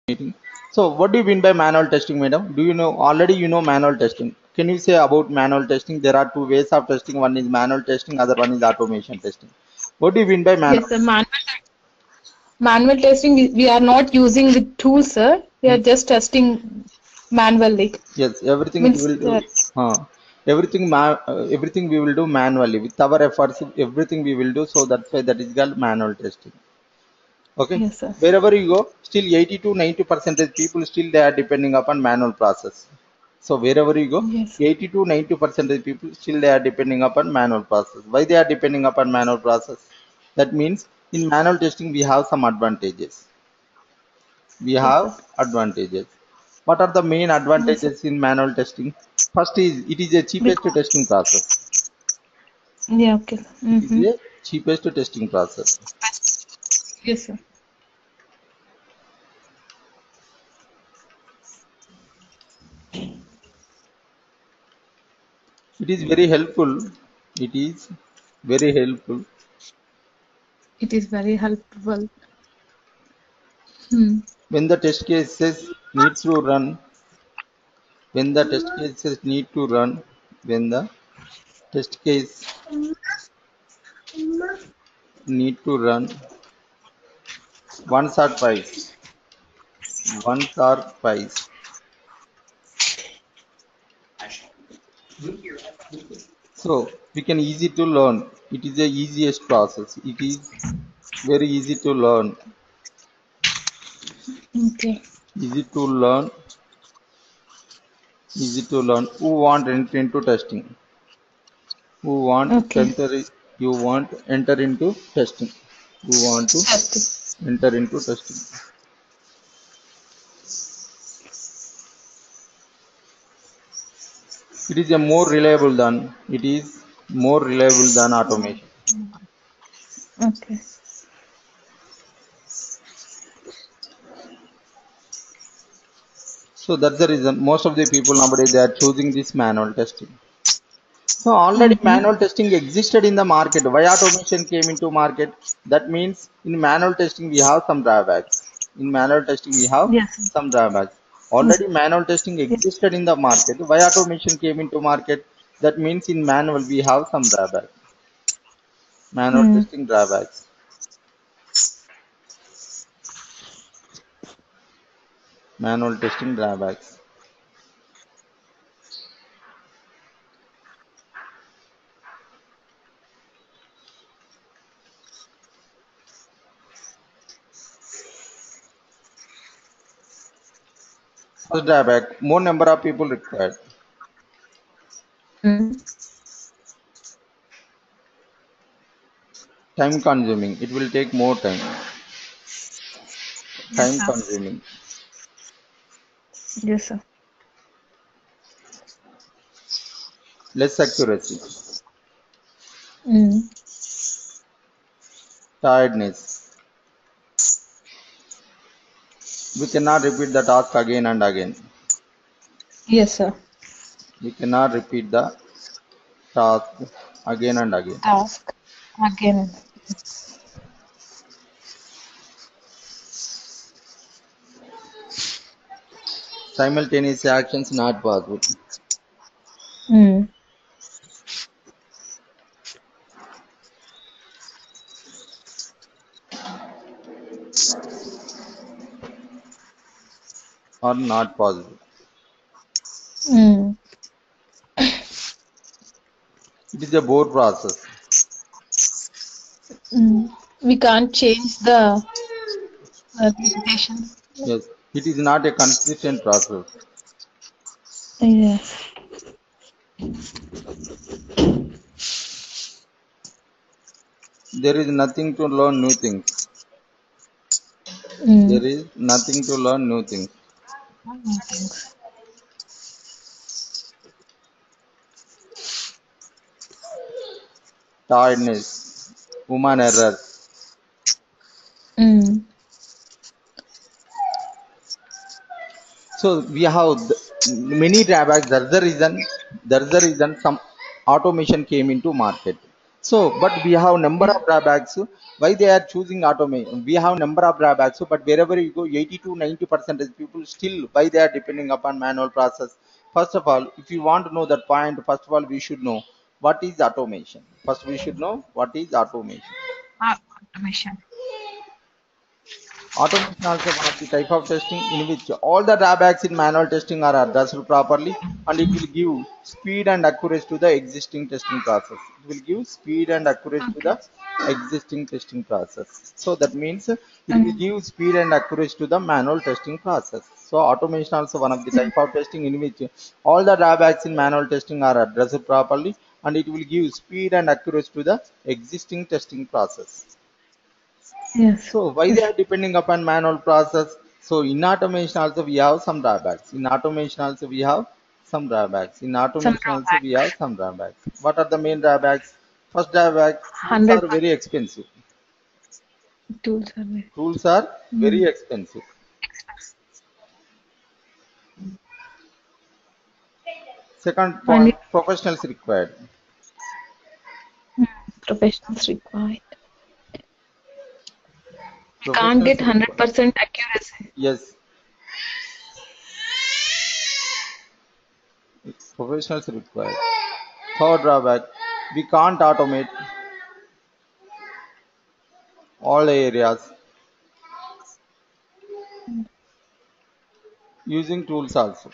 meeting. So what do you mean by manual testing, madam? Do you know already you know manual testing? Can you say about manual testing? There are two ways of testing. One is manual testing, other one is automation testing. What do you mean by manual? Yes, sir. Manual testing, we are not using the tools, sir. We are just testing manually. Yes, everything we Means will do. Everything we will do manually with our efforts. Everything we will do. So that's why that is called manual testing. Okay. yes, sir. Wherever you go, still 80 to 90% people still they are depending upon manual process. So wherever you go, Yes. 80 to 90% people still they are depending upon manual process. Why they are depending upon manual process? That means in manual testing we have some advantages. We Yes, have sir. advantages. What are the main Yes, sir. advantages in manual testing? First is it is a cheapest Because, testing process. yeah, okay. It is Mm-hmm. a cheapest testing process. Yes, sir. It is very helpful. It is very helpful It is very helpful. Hmm. when the test cases need to run. When the test cases need to run. When the test case need to run once or twice. Once or twice. So we can easy to learn. It is the easiest process. It is very easy to learn. Okay. Easy to learn. Easy to learn. Who want enter into testing? Who want to Okay. enter? You want enter into testing. Who want to Testing. enter into testing? It is a more reliable than it is more reliable than automation. Okay. So that's the reason most of the people nowadays they are choosing this manual testing. So already Mm-hmm. manual testing existed in the market. Why automation came into market? That means in manual testing we have some drawbacks. In manual testing we have Yes. some drawbacks. Yes. Already manual testing Yes. existed in the market. Why automation came into market? That means in manual we have some drawbacks. Manual Hmm. testing drawbacks. Manual testing drawbacks. First drawback, more number of people required. Hmm. Time consuming. It will take more time. Yes, Time sir. consuming. Yes, sir. Less accuracy. Hmm. Tiredness. We cannot repeat the task again and again. Yes, sir. We cannot repeat the task again and again. Task again. Simultaneous actions not possible. Hmm. Or not possible. Hmm. It is a board process. Hmm. We can't change the repetition. Yes. It is not a consistent process. Yes. There is nothing to learn new things. Hmm. There is nothing to learn new things. Thanks. Tiredness. Human errors. Hmm. So we have many drawbacks. That's the reason. That's the reason some automation came into market. So, but we have number of drawbacks. Why they are choosing automation? We have number of drawbacks, but wherever you go, 80 to 90% of people still why they are depending upon manual process. First of all, if you want to know that point, first of all, we should know what is automation. First, we should know what is automation. Automation. Automation also one of the type of testing in which all the drawbacks in manual testing are addressed properly, and it will give speed and accuracy to the existing testing process. It will give speed and accuracy to Okay. the existing testing process. So that means it will Mm. give speed and accuracy to the manual testing process. So automation also one of the type of testing in which all the drawbacks in manual testing are addressed properly, and it will give speed and accuracy to the existing testing process. Yes. So why they Yes. are depending upon manual process? So in automation also we have some drawbacks. In automation also we have some drawbacks. In Some automation also drawback. we have some drawbacks. What are the main drawbacks? First drawback, tools are 100% very expensive. tools are there. Tools are very Mm. expensive. Second And point, professionals required. mm, professionals required. We can't get Professionals required. 100% accuracy. Yes, professionals required. Third drawback, we can't automate all the areas using tools also.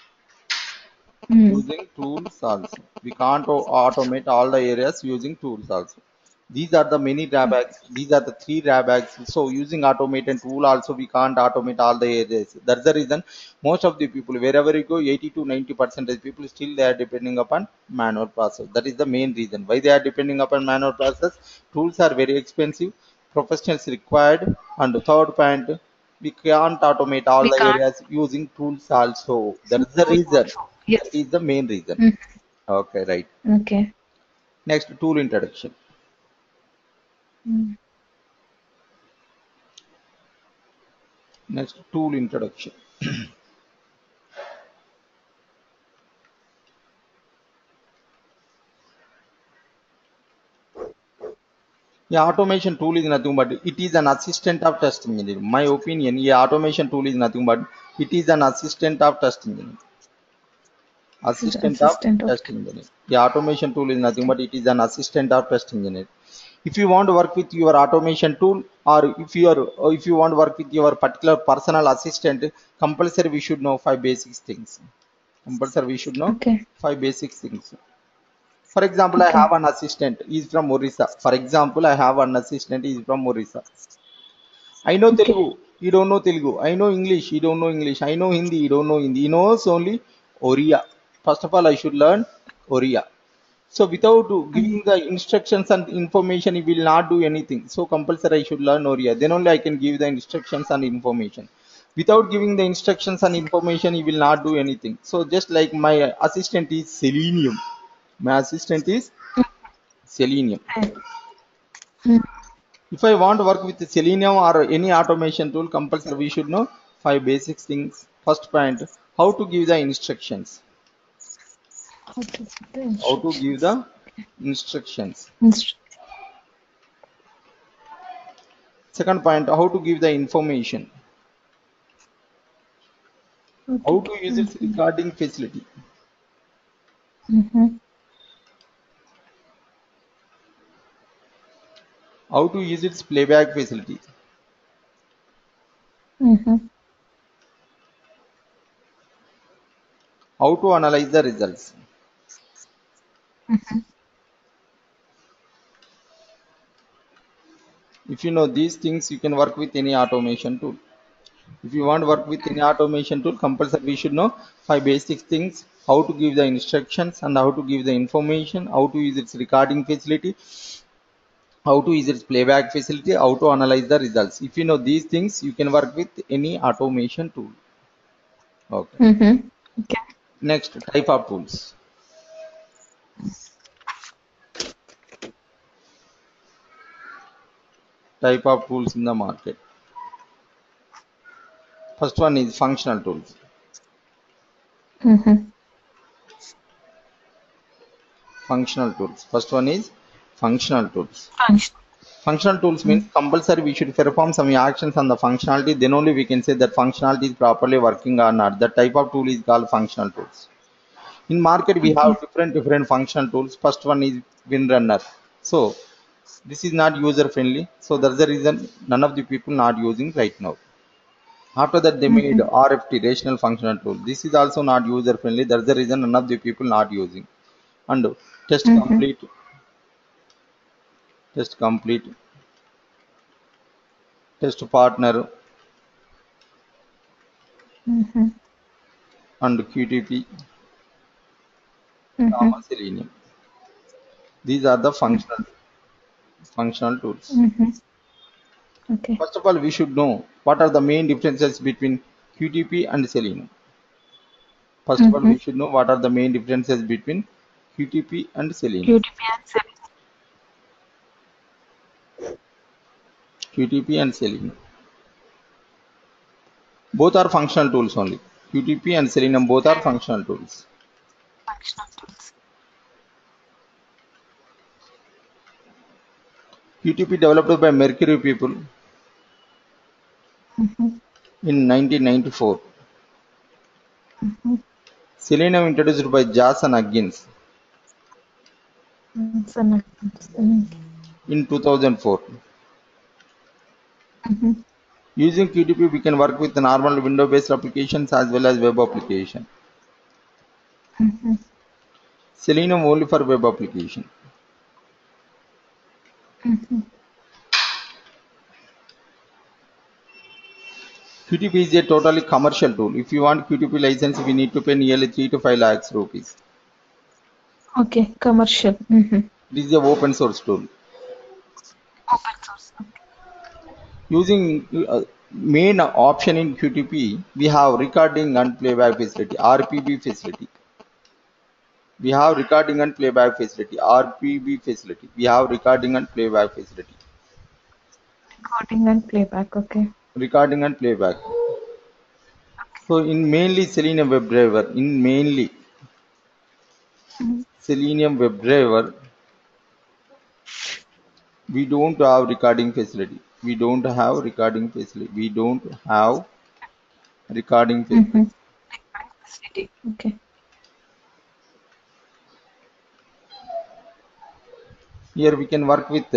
Mm. Using tools also. We can't automate all the areas using tools also. These are the many drawbacks. These are the three drawbacks. So using automated tool also we can't automate all the areas. That's the reason most of the people wherever you go 80 to 90% of people still they are depending upon manual process. That is the main reason why they are depending upon manual process. Tools are very expensive. Professionals required. And the third point, we can't automate all We the can't areas using tools also. That use is the tools reason. also. That Yes. is the main reason. Mm. Okay, right. Okay. Next, tool introduction. Mm. Next, tool introduction. Yeah, automation tool is nothing but it is an assistant of test engineer. My opinion, yeah, automation tool is nothing but it is an assistant of test engineer. This is Assistant of assistant. test Okay. engineer. The automation tool is nothing Okay. but it is an assistant of test engineer. If you want to work with your automation tool, or if you want to work with your particular personal assistant, compulsory we should know five basic things. Compulsory we should know Okay. five basic things. For example, I have Okay. an assistant. He's from Orissa. For example, I have an assistant. He's from Orissa. I know Okay. Telugu. He don't know Telugu. I know English. He don't know English. I know Hindi. He don't know Hindi. He knows only Oriya. First of all, I should learn Oriya. So without giving Mm. the instructions and information, he will not do anything. So compulsory I should learn Oriya. Then only I can give the instructions and information. Without giving the instructions and information, he will not do anything. So just like my assistant is Selenium. My assistant is Selenium. Mm. If I want to work with Selenium or any automation tool, compulsory we should know five basic things. First point, how to give the instructions. How to put the How to give instructions. the instructions. Instru- Second point, how to give the information. How to How to give use its information. recording facility. Mm-hmm. How to use its playback facility. Mm-hmm. How to analyze the results. Mm-hmm. If you know these things, you can work with any automation tool. If you want to work with any automation tool, compulsory we should know five basic things: how to give the instructions and how to give the information, how to use its recording facility, how to use its playback facility, how to analyze the results. If you know these things, you can work with any automation tool. Okay. Mm-hmm. Okay. Next, type of tools. Type of tools in the market. First one is functional tools. Mm-hmm. Functional tools. First one is Functional tools. Function. Functional tools means compulsory we should perform some actions on the functionality, then only we can say that functionality is properly working or not. That type of tool is called functional tools. In market we have different functional tools. First one is WinRunner. So this is not user friendly, so that's the reason none of the people not using right now. After that they made RFT, rational functional tool. This is also not user friendly, that's the reason none of the people not using. And test complete, test complete, test partner, and QTP, Selenium. These are the functional tools. Okay. First of all, we should know what are the main differences between QTP and Selenium. First of all, we should know what are the main differences between QTP and Selenium. QTP and Selenium. QTP and Selenium. Both are functional tools only. QTP and Selenium both are functional tools. Functional tools. QTP developed by Mercury people in 1994. Selenium introduced by Jas and Huggins in 2004. Using QTP, we can work with the normal window-based applications as well as web application. Selenium only for web application. QTP is a totally commercial tool. If you want QTP license, we need to pay nearly 3 to 5 lakhs rupees. Okay, commercial. This is a open source tool. Open source. Using main option in QTP, we have recording and playback facility, RPB facility. We have recording and playback facility, RPB facility. We have recording and playback facility. Recording and playback, okay. Recording and playback. So in mainly Selenium WebDriver, Selenium WebDriver, we don't have recording facility. We don't have recording facility. We don't have recording facility. Okay. Here we can work with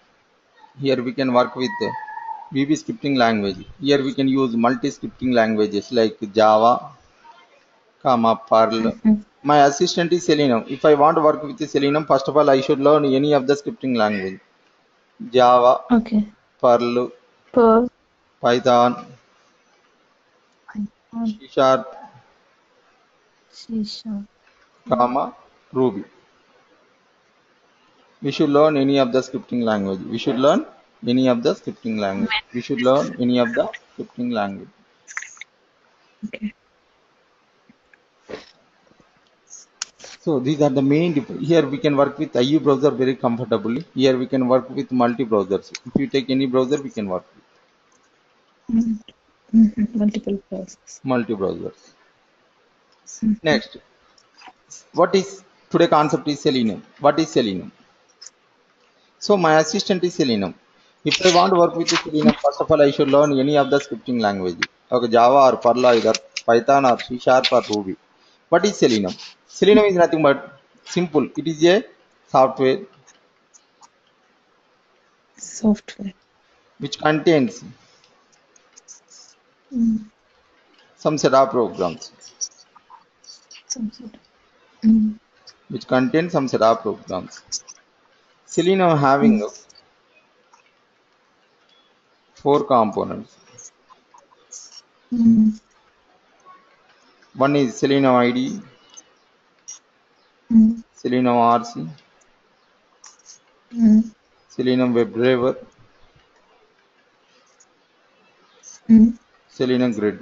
VB scripting language. Here we can use multi-scripting languages like Java, Perl. My assistant is Selenium. If I want to work with Selenium, first of all, I should learn any of the scripting language. Java, Okay. Perl, Python, C#, Ruby. We should learn any of the scripting language. Okay. So these are the main here we can work with IE browser very comfortably. Here we can work with multi browsers. If you take any browser, we can work with multi browsers. Next, what is today concept is Selenium. What is Selenium? So my assistant is Selenium. If I want to work with Selenium, first of all, I should learn any of the scripting language. Okay, Java or Perl, either Python or C# or Ruby. What is Selenium? Selenium is nothing but simple. It is a software which contains some set of programs. Selenium having 4 components. One is Selenium IDE, Selenium RC, Selenium WebDriver, Selenium Grid.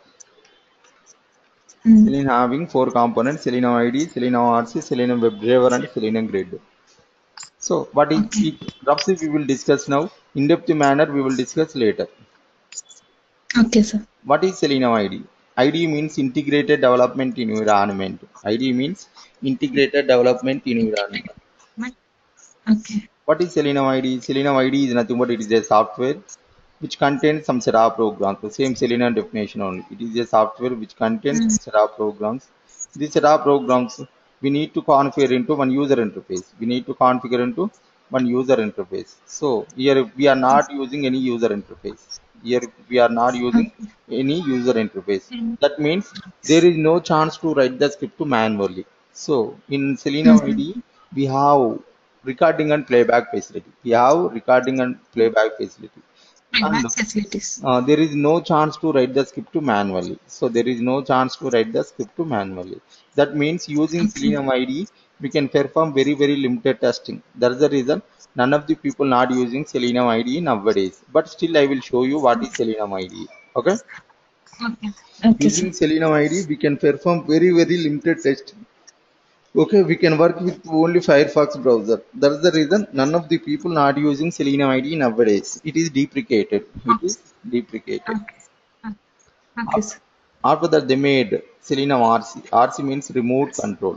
Selenium having 4 components: Selenium IDE, Selenium RC, Selenium WebDriver, and Selenium Grid. So what is it? Roughly we will discuss now. In depth manner we will discuss later. Okay, sir. What is Selenium IDE? IDE means integrated development environment. IDE means integrated development environment. Okay. What is Selenium IDE? Selenium IDE is nothing but it is a software which contains some set of programs. The same Selenium definition only. It is a software which contains some set of programs. These set of programs we need to configure into one user interface. We need to configure into one user interface. So here we are not using any user interface. Here we are not using any user interface. That means there is no chance to write the script manually. So in Selenium IDE we have recording and playback facility. We have recording and playback facility. And facilities. there is no chance to write the script manually. So there is no chance to write the script manually. That means using Selenium IDE, we can perform very, very limited testing. That's the reason none of the people not using Selenium IDE nowadays. But still, I will show you what is Selenium IDE. Okay? Okay, sir. Using Selenium IDE, we can perform very, very limited testing. Okay, we can work with only Firefox browser. That's the reason none of the people not using Selenium IDE nowadays. It is deprecated. It is deprecated. Okay, sir. After that, they made Selenium RC. RC means remote control.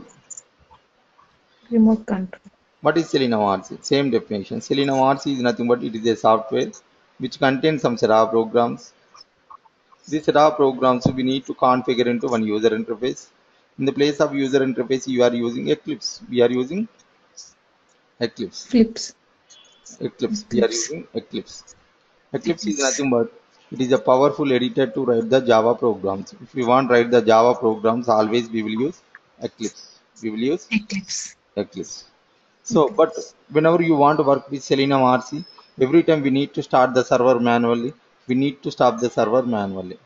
Remote control. What is Selenium RC? Same definition. Selenium RC is nothing but it is a software which contains some set of programs. These set of programs we need to configure into one user interface. In the place of user interface, you are using Eclipse. We are using Eclipse. Eclipse. We are using Eclipse. Eclipse is nothing but it is a powerful editor to write the Java programs. If we want to write the Java programs, always we will use Eclipse. We will use Eclipse. So, but whenever you want to work with Selenium RC, every time we need to start the server manually. We need to stop the server manually.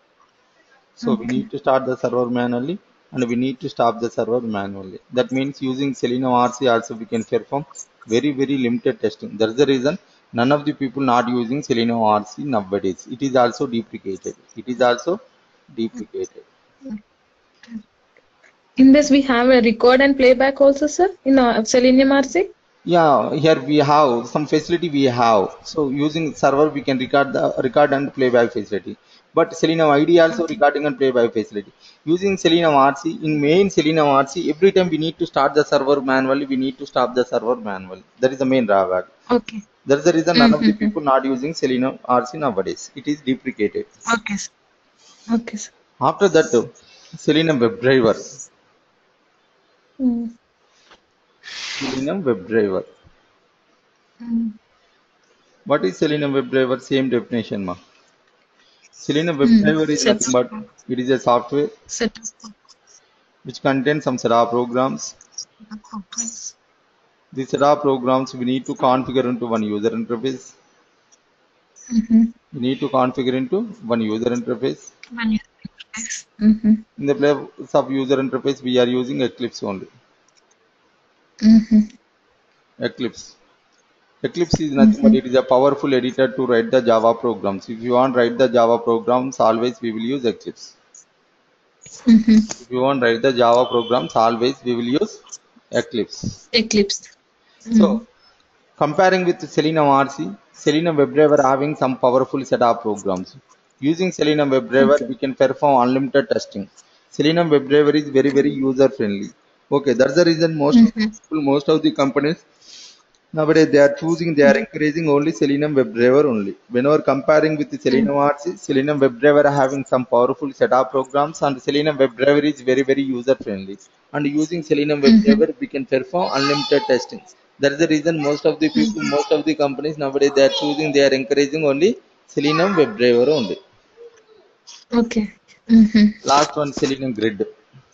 So we need to start the server manually and we need to stop the server manually. That means using Selenium RC also we can perform very, very limited testing. That's the reason none of the people not using Selenium RC nowadays. It is also deprecated. It is also deprecated. In this, we have a record and playback also, sir, in Selenium RC. Yeah, here we have some facility we have. So using server we can record and playback facility. But Selenium IDE also recording and playback facility. Using Selenium RC, in main Selenium RC, every time we need to start the server manually, we need to stop the server manually. That is the main drawback. Okay. That's the reason none of the people not using Selenium RC nowadays. It is deprecated. Okay, sir. Okay, sir. After that, Selenium WebDriver. Selenium WebDriver. What is Selenium WebDriver? Same definition, ma. Selenium WebDriver is nothing but it is a software which contains some set of programs. These set of programs we need to configure into one user interface. We need to configure into one user interface. In the place of user interface, we are using Eclipse only. Eclipse. Eclipse is nothing but it is a powerful editor to write the Java programs. If you want to write the Java programs, always we will use Eclipse. If you want to write the Java programs, always we will use Eclipse. So, comparing with Selenium RC, Selenium WebDriver having some powerful set of programs. Using Selenium WebDriver, we can perform unlimited testing. Selenium WebDriver is very, very user friendly. Okay, that's the reason most of the companies nowadays they are encouraging only Selenium WebDriver only. Whenever comparing with the Selenium RC, Selenium WebDriver having some powerful set of programs and Selenium WebDriver is very, very user friendly. And using Selenium WebDriver, we can perform unlimited testing. That is the reason most of the people, most of the companies nowadays they are encouraging only Selenium WebDriver only. Okay. Last one, Selenium Grid.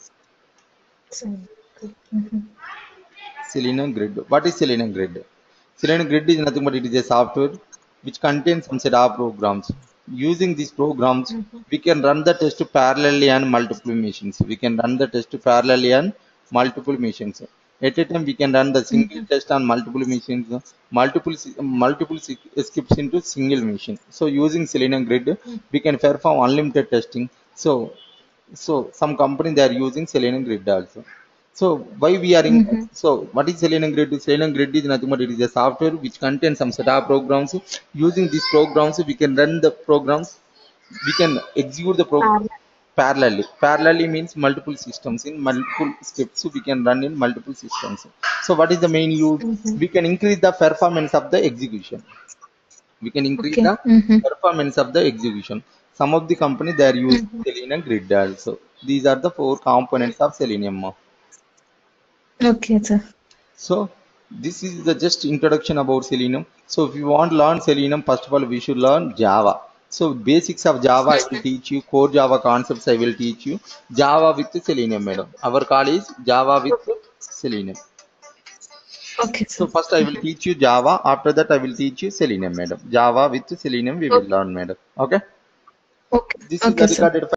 Selenium Grid. What is Selenium Grid? Selenium Grid is nothing but it is a software which contains some set of programs. Using these programs, we can run the test parallelly on multiple machines. We can run the test parallelly on multiple machines. At a time, we can run the single test on multiple machines, multiple scripts into single machine. So using Selenium Grid, we can perform unlimited testing. So some company they are using Selenium Grid also. So why we are in so what is Selenium Grid? Selenium Grid is nothing but it is a software which contains some set of programs. Using these programs, we can run the programs, we can execute the program parallelly. Parallelly means multiple systems. In multiple scripts, we can run in multiple systems. So what is the main use? Mm-hmm. We can increase the performance of the execution. We can increase Okay. the Mm-hmm. performance of the execution. Some of the company they are using Mm-hmm. Selenium Grid also. These are the 4 components of Selenium. Okay, sir. So this is the just introduction about Selenium. So if you want to learn Selenium, first of all we should learn Java. So basics of Java I will teach you. Core Java concepts I will teach you. Java with Selenium, madam. Our call is Java with Selenium. Okay, So sir. first I will teach you Java. After that I will teach you Selenium, madam. Java with Selenium we will Okay. learn, madam. Okay. Okay. This is Okay, the sir. recorded